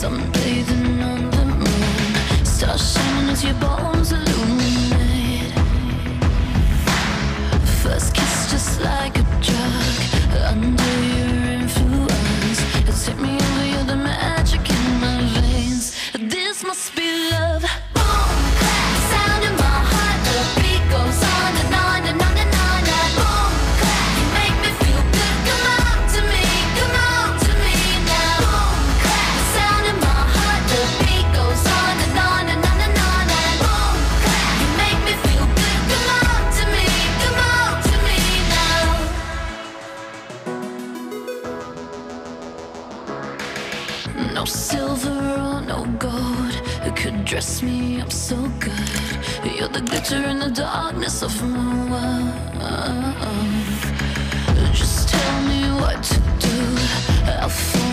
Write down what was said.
sunbathing on the moon, stars shining as your bones illuminate. First kiss just like a drug, under your influence. You take me over, you're the magic in my veins. This must be love. Boom, clap, sound in my heart. The beat goes on and on and on and on. And boom, clap, you make me feel good. Come on to me now. Boom, clap, sound in my heart. The beat goes on and on and on and on. And boom, clap, you make me feel good. Come on to me now. No silver or no gold could dress me up so good. You're the glitter in the darkness of my world. Just tell me what to do, I'll follow.